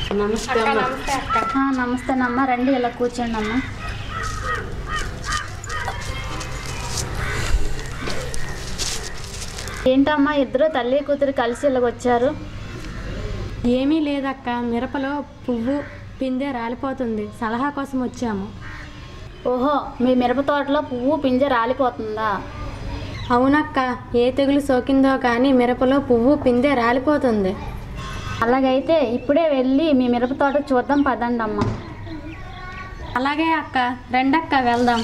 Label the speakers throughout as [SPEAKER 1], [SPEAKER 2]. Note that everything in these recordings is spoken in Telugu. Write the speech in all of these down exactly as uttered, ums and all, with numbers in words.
[SPEAKER 1] నమస్తే అమ్మ.
[SPEAKER 2] నమస్తేనమ్మా, రండి ఇలా కూర్చోండి అమ్మా. ఏంటమ్మా ఇద్దరు తల్లి కూతురు కలిసి ఇలాగ వచ్చారు?
[SPEAKER 3] ఏమీ లేదక్క, మిరపలో పువ్వు పిందె రాలిపోతుంది, సలహా కోసం వచ్చాము.
[SPEAKER 2] ఓహో, మీ మిరప తోటలో పువ్వు పింజ రాలిపోతుందా?
[SPEAKER 3] అవునక్క, ఏ తెగులు సోకిందో కానీ మిరపలో పువ్వు పిందె రాలిపోతుంది.
[SPEAKER 2] అలాగైతే ఇప్పుడే వెళ్ళి మీ మిరప తోట చూద్దాం పదండి అమ్మ.
[SPEAKER 3] అలాగే అక్క, రెండక్క వెళ్దాం.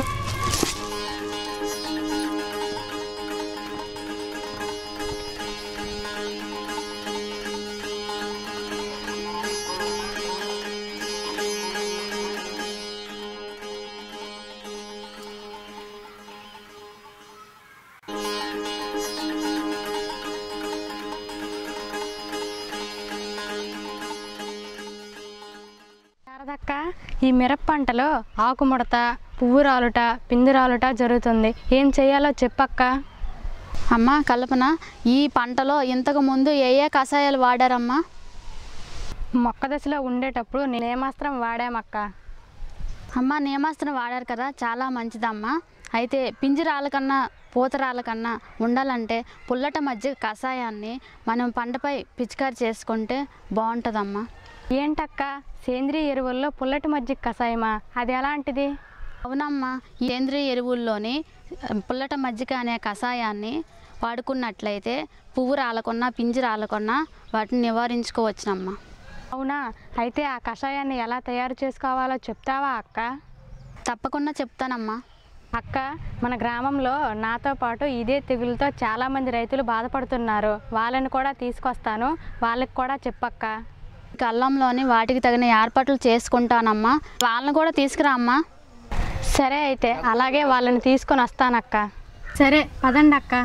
[SPEAKER 3] శారదక్క, ఈ మిరప పంటలో ఆకుముడత, పువ్వు రాలుట, పిండి రాలుట జరుగుతుంది, ఏం చేయాలో చెప్పక్క.
[SPEAKER 2] అమ్మ కల్పన, ఈ పంటలో ఇంతకు ముందు ఏ ఏ కషాయాలు వాడారమ్మా?
[SPEAKER 3] మొక్క దశలో ఉండేటప్పుడు నేమాస్త్రం వాడామక్క.
[SPEAKER 2] అమ్మ నేమాస్త్రం వాడారు కదా, చాలా మంచిదమ్మా. అయితే పింజరాల కన్నా పూతరాల కన్నా ఉండాలంటే పుల్లట మజ్జిగ కషాయాన్ని మనం పంటపై పిచికారి చేసుకుంటే బాగుంటుందమ్మా.
[SPEAKER 3] ఏంటక్క, సేంద్రియ ఎరువుల్లో పుల్లటి మజ్జిగ కషాయమా? అది ఎలాంటిది?
[SPEAKER 2] అవునమ్మా, ఈ సేంద్రియ ఎరువుల్లోని పుల్లట మజ్జిగ అనే కషాయాన్ని వాడుకున్నట్లయితే పువ్వు రాలకున్నా పింజి రాలకున్నా వాటిని నివారించుకోవచ్చునమ్మా.
[SPEAKER 3] అవునా? అయితే ఆ కషాయాన్ని ఎలా తయారు చేసుకోవాలో చెప్తావా అక్క?
[SPEAKER 2] తప్పకుండా చెప్తానమ్మా.
[SPEAKER 3] అక్క, మన గ్రామంలో నాతో పాటు ఇదే తెగులతో చాలామంది రైతులు బాధపడుతున్నారు, వాళ్ళని కూడా తీసుకొస్తాను, వాళ్ళకి కూడా చెప్పక్క.
[SPEAKER 2] కళ్ళంలోని వాటికి తగిన ఏర్పాట్లు చేసుకుంటానమ్మా, వాళ్ళని కూడా తీసుకురా అమ్మా.
[SPEAKER 3] సరే, అయితే అలాగే వాళ్ళని తీసుకొని వస్తానక్క. సరే పదండి అక్క.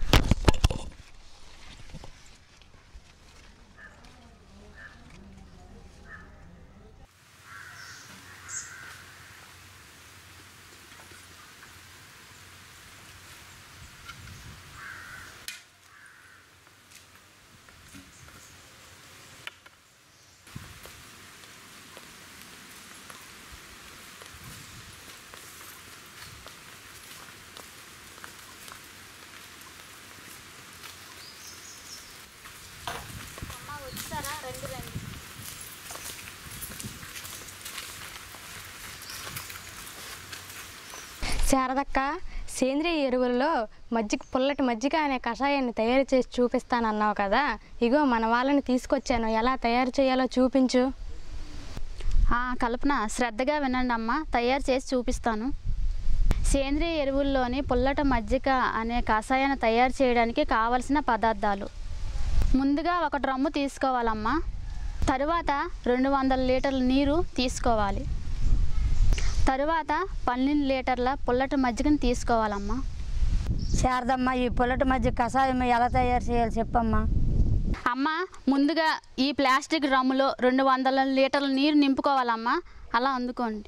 [SPEAKER 3] శారదక్క, సేంద్రియ ఎరువుల్లో మజ్జిగ పుల్లటి మజ్జిగ అనే కషాయాన్ని తయారు చేసి చూపిస్తానన్నావు కదా, ఇగో మన వాళ్ళని తీసుకొచ్చాను, ఎలా తయారు చేయాలో చూపించు.
[SPEAKER 2] కల్పన, శ్రద్ధగా వినండి అమ్మా, తయారు చేసి చూపిస్తాను. సేంద్రియ ఎరువుల్లోని పుల్లట మజ్జిగ అనే కషాయాన్ని తయారు చేయడానికి కావలసిన పదార్థాలు: ముందుగా ఒక డ్రమ్ము తీసుకోవాలమ్మా. తరువాత రెండు వందల లీటర్ల నీరు తీసుకోవాలి. తరువాత పన్నెండు లీటర్ల పుల్లటి మజ్జిగను తీసుకోవాలమ్మా.
[SPEAKER 4] శారదమ్మ, ఈ పుల్లటి మజ్జిగ కషాయం ఎలా తయారు చేయాలి చెప్పమ్మా.
[SPEAKER 2] అమ్మ, ముందుగా ఈ ప్లాస్టిక్ డ్రమ్ములో రెండు వందల లీటర్ల నీరు నింపుకోవాలమ్మా. అలా అందుకోండి.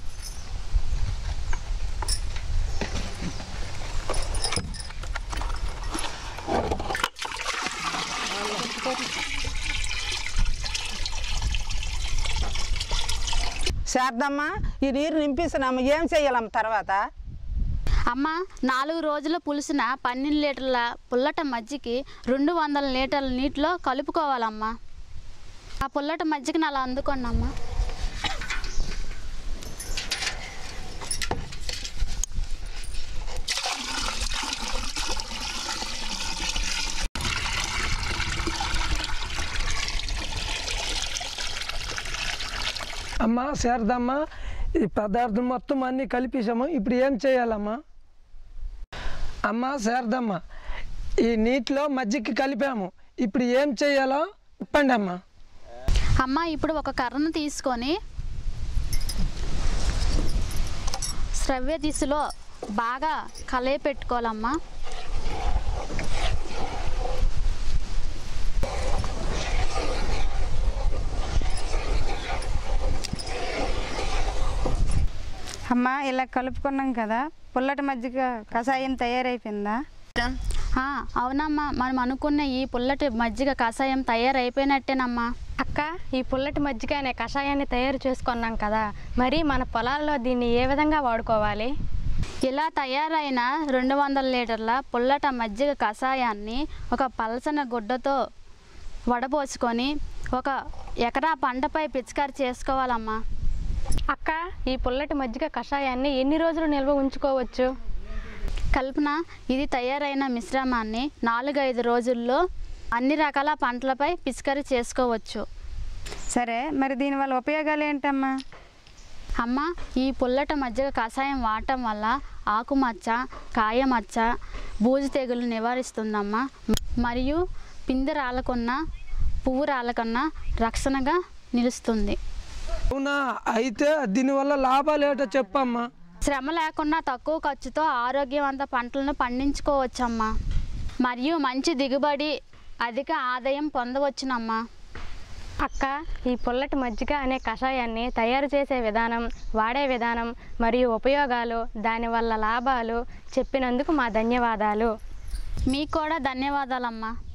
[SPEAKER 5] శారదమ్మ, ఈ నీరు నింపిస్తున్నాము, ఏం చేయాలమ్మ తర్వాత?
[SPEAKER 2] అమ్మ, నాలుగు రోజులు పులిసిన పన్నెండు లీటర్ల పుల్లట మజ్జిగకి రెండు వందల లీటర్ల నీటిలో కలుపుకోవాలమ్మా. ఆ పుల్లట మజ్జిగని అలా అందుకోండి అమ్మా.
[SPEAKER 6] అమ్మ శారదమ్మ, ఈ పదార్థం మొత్తం అన్నీ కలిపేసాము, ఇప్పుడు ఏం చేయాలమ్మా? అమ్మ శారదమ్మ, ఈ నీటిలో మజ్జిగ కలిపాము, ఇప్పుడు ఏం చేయాలో చెప్పండి అమ్మ.
[SPEAKER 2] అమ్మ, ఇప్పుడు ఒక కర్రను తీసుకొని శ్రవ్య దిశలో బాగా కలయి పెట్టుకోవాలమ్మా.
[SPEAKER 4] అమ్మ, ఇలా కలుపుకున్నాం కదా, పుల్లటి మజ్జిగ కషాయం తయారైపోయిందా?
[SPEAKER 2] అవునమ్మా, మనం అనుకున్న ఈ పుల్లటి మజ్జిగ కషాయం తయారైపోయినట్టేనమ్మా.
[SPEAKER 3] అక్క, ఈ పుల్లటి మజ్జిగ అనే కషాయాన్ని తయారు చేసుకున్నాం కదా, మరి మన పొలాల్లో దీన్ని ఏ విధంగా వాడుకోవాలి?
[SPEAKER 2] ఇలా తయారైన రెండు వందల లీటర్ల పుల్లట మజ్జిగ కషాయాన్ని ఒక పలసన గుడ్డతో వడపోసుకొని ఒక ఎకరా పంటపై పిచికారి చేసుకోవాలమ్మా.
[SPEAKER 3] అక్క, ఈ పుల్లటి మజ్జిగ కషాయాన్ని ఎన్ని రోజులు నిల్వ ఉంచుకోవచ్చు?
[SPEAKER 2] కల్పన, ఇది తయారైన మిశ్రమాన్ని నాలుగైదు రోజుల్లో అన్ని రకాల పంటలపై పిచికారి చేసుకోవచ్చు.
[SPEAKER 4] సరే, మరి దీనివల్ల ఉపయోగాలు ఏంటమ్మా?
[SPEAKER 2] అమ్మ, ఈ పుల్లట మజ్జిగ కషాయం వాడటం వల్ల ఆకుమచ్చ, కాయమచ్చ, బూజు తెగులు నివారిస్తుందమ్మా. మరియు పిందె రాలకున్నా పువ్వు రాలకన్నా రక్షణగా నిలుస్తుంది.
[SPEAKER 6] అవునా? అయితే దీనివల్ల లాభాలు ఏటో చెప్పమ్మా.
[SPEAKER 2] శ్రమ లేకుండా తక్కువ ఖర్చుతో ఆరోగ్యవంత పంటలను పండించుకోవచ్చమ్మా. మరియు మంచి దిగుబడి, అధిక ఆదాయం పొందవచ్చునమ్మా.
[SPEAKER 3] అక్క, ఈ పుల్లటి మజ్జిగ అనే కషాయాన్ని తయారు చేసే విధానం, వాడే విధానం మరియు ఉపయోగాలు, దానివల్ల లాభాలు చెప్పినందుకు మా ధన్యవాదాలు.
[SPEAKER 2] మీకు కూడా ధన్యవాదాలమ్మా.